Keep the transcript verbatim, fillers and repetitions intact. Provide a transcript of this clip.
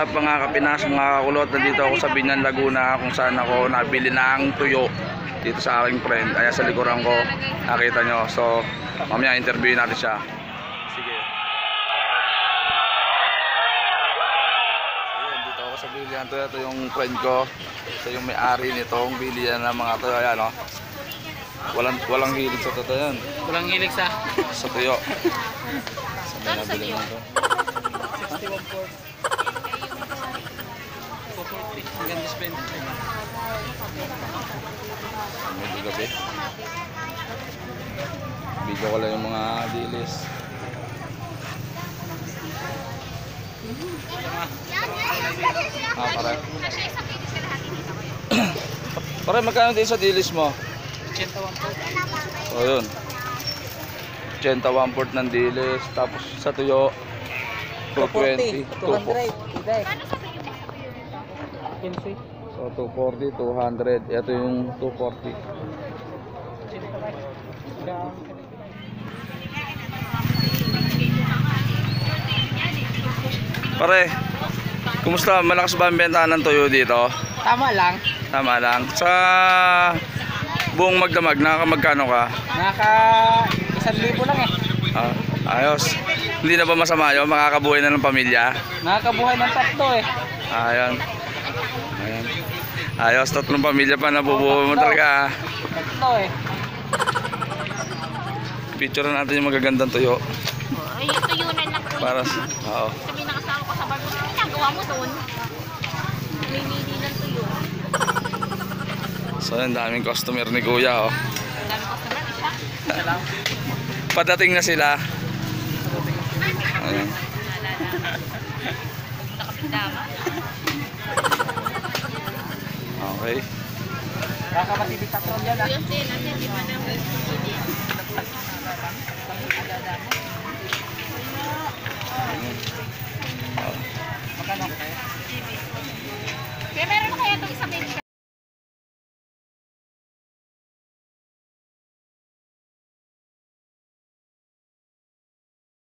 up mga kapinas, mga kakulot? Nandito ako sa Biñan, Laguna, kung saan ako nabili ng tuyo dito sa aking friend. Ayan sa likuran ko, nakita nyo. So mamaya interviewin natin siya. Sige. Ayan, dito ako sa bilihan to. Ito yung friend ko. Ito yung may-ari nitong bilihan ng mga tuyo. Ayan, no? Walang, walang hilig sa totoo yan. Walang hilig sa sa tuyo. Sa mga nabili mo ito. sixty-one port. four forty. Ang ganda spend. Medyo gabi. Video ko lang yung mga dilis. Ah, pare. Pare, magkano din sa dilis mo? eighty-one port. O yun, eighty-one port ng dilis. Tapos sa tuyo two twenty, two hundred. so two forty, two hundred. Ito yung two forty. Pare, kumusta? Malakas ba ang benta ng tuyo dito? Tama lang. Tama lang. Sa buong magdamag, nakakamagkano ka? Naka isang libo lang eh. Ah, ayos. Hindi na ba masama yun? Makakabuhay na ng pamilya? Nakakabuhay ng tatlo eh. Ayan. Ayan. Ayos, tatlong pamilya pa nabubuhay mo talaga. Tatlo eh. Picture natin yung magagandang tuyo. Ay, yung tuyunan lang po. Para sa... Oo. Sabi nakasama ko sa bar. Ano ginagawa mo doon? Mimili ng tuyo. So, ang daming customer ni Kuya, oh. Ang dami customer, isa. Isa lang. Padating na sila. Ayan. Nakapindama. Okay. Nakakapatibig tatlo yan ah. Yes, eh. Nandiyan, di ba na